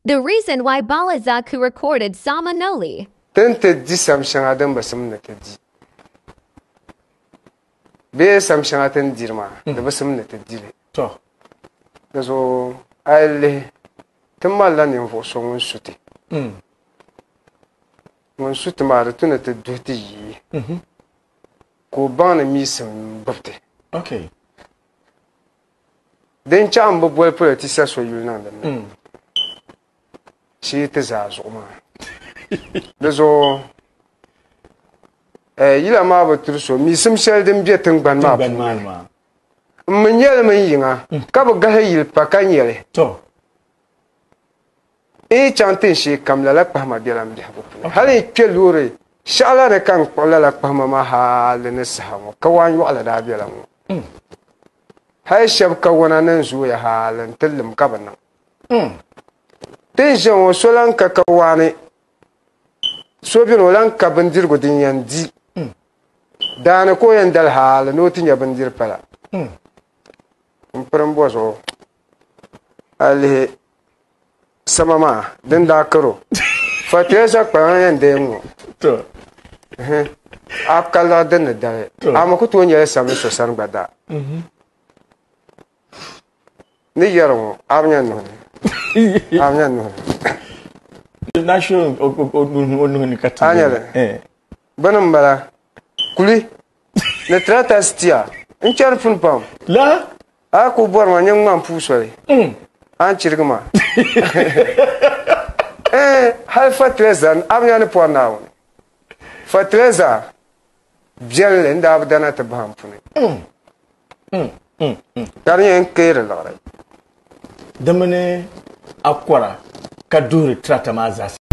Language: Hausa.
The reason why Balazaku recorded Samanoli. Tente di samshanga dan basam na tedi. Be samshanga tan dirma da basam na tedile. To. Dazo alle tamalla ne fo so mun suti. Mun suti ma da tuna ta duti. Ko bana mi sam babte. Okay. Den cham bo bol politisa so yulna da. Shi ta zazo ma. Dazo yila ma ba turso mi sim shel dem be tan ban ma. Mun yel mun yinga ka ba ga yil pa kan yele. To. E chantin shi kamla la pa ma bilam bi habu. Hali kelure shala ne kan kola la pa ma ha le ne sahamu ka wan wala da bilam. Hay shab ka wana nan zuya halan tillim ka ban nan. Tin jan so lan ka wani so bi no lan ka bandir go din yandi dana ko yan dal hal no tin ya bandir pala pram bozo ali samama den da karo fatesa pa yan demo to akala den da amaku to nyere sami so san gbada ni yaro amnya no amnya no National onu kata. Anyale. Banam bala. Kuli. Ne trata stia. Inchar fun pam. La? Aku bor ma nyang man pusole. An chirgma. Hal fatreza amnya ne po nawo. Fatreza. Biel enda abdana ta baham fune. Tani en kere la. Damane akwara kaduri trata maza